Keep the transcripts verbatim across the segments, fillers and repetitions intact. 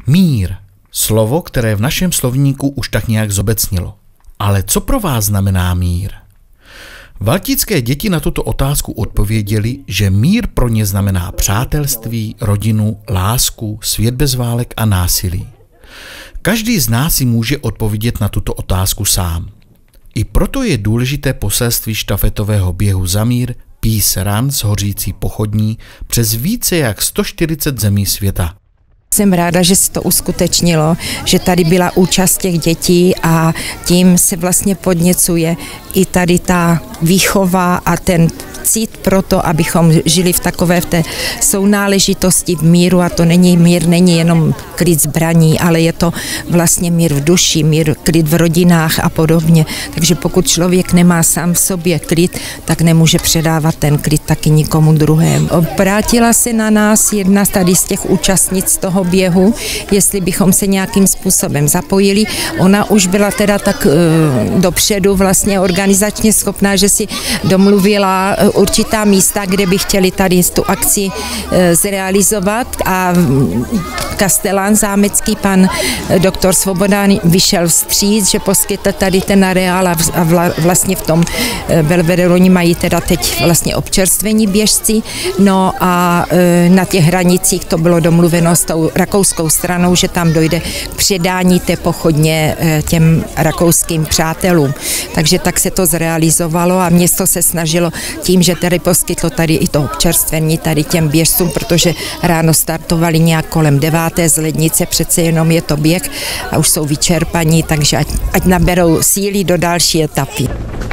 Mír. Slovo, které v našem slovníku už tak nějak zobecnilo. Ale co pro vás znamená mír? Valtické děti na tuto otázku odpověděli, že mír pro ně znamená přátelství, rodinu, lásku, svět bez válek a násilí. Každý z nás si může odpovědět na tuto otázku sám. I proto je důležité poselství štafetového běhu za mír Peace Run z hořící pochodní přes více jak sto čtyřicet zemí světa. Jsem ráda, že se to uskutečnilo, že tady byla účast těch dětí a tím se vlastně podněcuje i tady ta výchova a ten cít pro to, abychom žili v takové v té sounáležitosti v míru, a to není mír, není jenom klid zbraní, ale je to vlastně mír v duši, mír, klid v rodinách a podobně. Takže pokud člověk nemá sám v sobě klid, tak nemůže předávat ten klid taky nikomu druhému. Obrátila se na nás jedna tady z těch účastnic toho běhu, jestli bychom se nějakým způsobem zapojili. Ona už byla teda tak uh, dopředu vlastně organizačně schopná, že si domluvila uh, určitá místa, kde by chtěli tady tu akci uh, zrealizovat, a kastelán zámecký, pan doktor Svoboda, vyšel vstříc, že poskytl tady ten areál a, v, a vla, vlastně v tom uh, Belvederu oni mají teda teď vlastně občerstvení běžci, no a uh, na těch hranicích to bylo domluveno s tou rakouskou stranou, že tam dojde k předání té pochodně těm rakouským přátelům. Takže tak se to zrealizovalo a město se snažilo tím, že tady poskytlo tady i to občerstvení tady těm běžcům, protože ráno startovali nějak kolem deváté z lednice, přece jenom je to běh a už jsou vyčerpaní, takže ať, ať naberou síly do další etapy.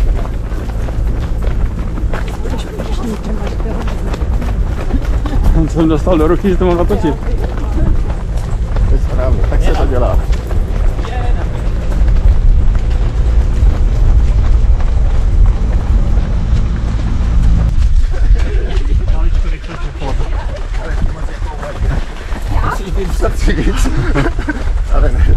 On jsem dostal do ruky, že to mám natočit. To je správně, tak se to dělá. Musíš být v srdci víc. Ale ne.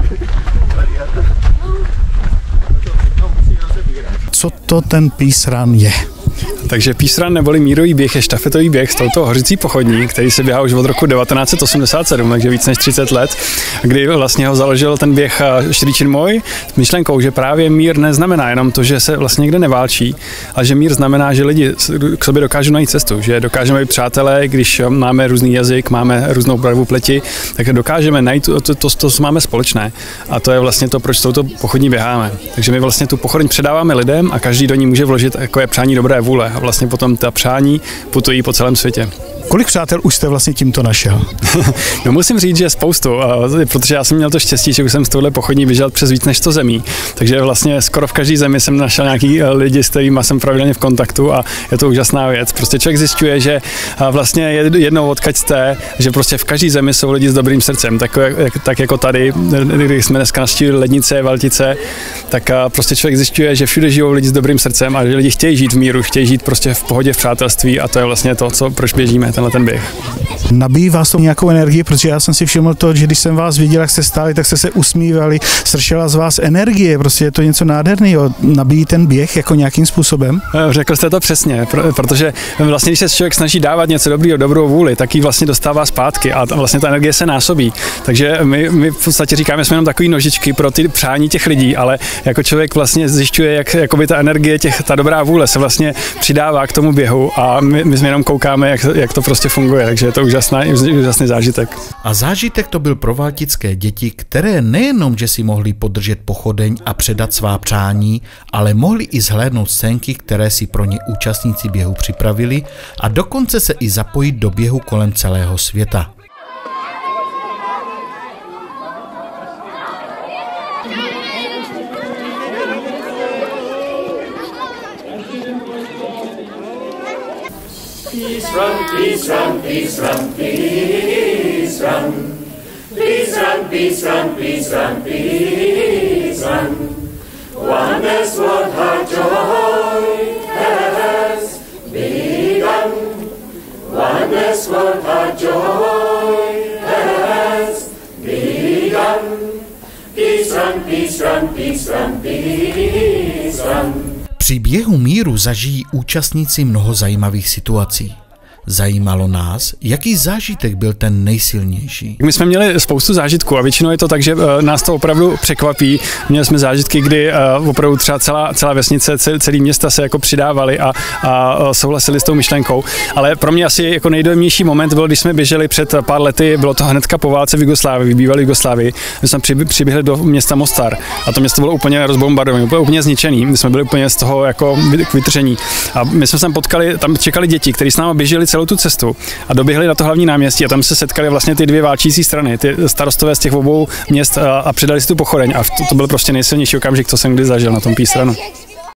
Co to ten Peace Run je? Takže Peace Run neboli mírový běh je štafetový běh s touto hořící pochodní, který se běhá už od roku devatenáct set osmdesát sedm, takže víc než třicet let, kdy vlastně ho založil ten běh Štědrýčin Moj s myšlenkou, že právě mír neznamená jenom to, že se vlastně někde neválčí, ale že mír znamená, že lidi k sobě dokážou najít cestu, že dokážeme být přátelé, když máme různý jazyk, máme různou barvu pleti, tak dokážeme najít to, to, to, to, co máme společné. A to je vlastně to, proč touto pochodní běháme. Takže my vlastně tu pochodeň předáváme lidem a každý do ní může vložit jako je přání dobré vůle. A vlastně potom ta přání putují po celém světě. Kolik přátel už jste vlastně tímto našel? No musím říct, že spoustu, protože já jsem měl to štěstí, že už jsem z tohle pochodní běžel přes víc než sto zemí. Takže vlastně skoro v každé zemi jsem našel nějaký lidi, s kterými jsem pravidelně v kontaktu a je to úžasná věc. Prostě člověk zjišťuje, že vlastně jednou odkud jste, že prostě v každé zemi jsou lidi s dobrým srdcem. Tak, tak jako tady, když jsme dneska navštívili Lednice, Valtice, tak prostě člověk zjišťuje, že všude žijou lidi s dobrým srdcem a že lidi chtějí žít v míru, chtějí žít prostě v pohodě, v přátelství, a to je vlastně to, co proč běžíme tenhle ten běh. Nabíjí vás to nějakou energii, protože já jsem si všiml to, že když jsem vás viděl, jak jste stáli, tak jste se usmívali, sršela z vás energie, prostě je to něco nádherného. Nabíjí ten běh jako nějakým způsobem? Řekl jste to přesně, protože vlastně, když se člověk snaží dávat něco dobrého, dobrou vůli, tak ji vlastně dostává zpátky a vlastně ta energie se násobí. Takže my, my v podstatě říkáme, jsme jenom takový nožičky pro ty přání těch lidí, ale jako člověk vlastně zjišťuje, jak jakoby ta energie, těch, ta dobrá vůle se vlastně přidává k tomu běhu a my, my jsme jenom koukáme, jak, jak to prostě funguje, takže je to úžasná, úžasný zážitek. A zážitek to byl pro valtické děti, které nejenom, že si mohli podržet pochodeň a předat svá přání, ale mohli i zhlédnout scénky, které si pro ně účastníci běhu připravili, a dokonce se i zapojit do běhu kolem celého světa. Please run, please run, please run, please run. Please run, please run, please run, please run. Wonders what our joy has begun. Wonders what our joy has begun. Please run, please run, please run, please run. Při běhu míru zažijí účastníci mnoho zajímavých situací. Zajímalo nás, jaký zážitek byl ten nejsilnější. My jsme měli spoustu zážitků a většinou je to tak, že nás to opravdu překvapí. Měli jsme zážitky, kdy opravdu třeba celá, celá vesnice, celý města se jako přidávali a, a souhlasili s tou myšlenkou. Ale pro mě asi jako nejdojemnější moment byl, když jsme běželi před pár lety, bylo to hnedka po válce v Jugoslávii, v bývalé Jugoslávii. My jsme přiběhli do města Mostar a to město bylo úplně rozbombardované, úplně, úplně zničený. My jsme byli úplně z toho jako vytržení. A my jsme se tam potkali, tam čekali děti, kteří s námi běželi celou tu cestu a doběhli na to hlavní náměstí a tam se setkali vlastně ty dvě válčící strany, ty starostové z těch obou měst a, a předali si tu pochodeň a to, to byl prostě nejsilnější okamžik, co jsem kdy zažil na tom Peace Runu.